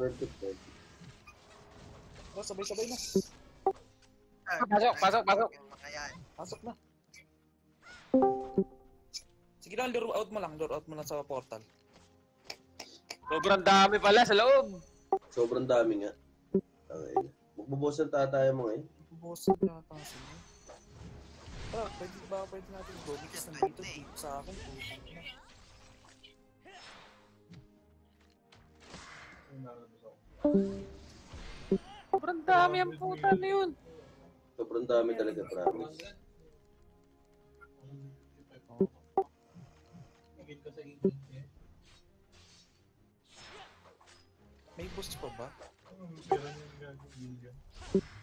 Perfect, perfect. Oh, sabay-sabay na. Pasok. Mga yan. Pasok na. Sige lang, lure out mo lang sa portal. Sobrang dami pala sa loob. Sobrang dami nga. Okay. Magbubusan tayo mo ngayon. Boss na tasin mo. Tara, pwede natin go. Because nandito, deep sa akin. Putang na. Sobrang dami ang puta na yun. Sobrang dami talaga, promise. May boost pa ba? Pero yung gagawin dyan.